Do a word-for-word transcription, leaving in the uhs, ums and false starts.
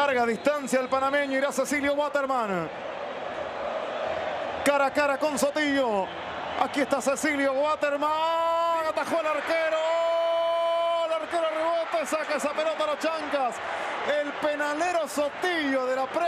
Larga distancia el panameño, irá Cecilio Waterman. Cara a cara con Sotillo. Aquí está Cecilio Waterman. Atajó el arquero. El arquero rebote, saca esa pelota a los chancas. El penalero Sotillo de la pre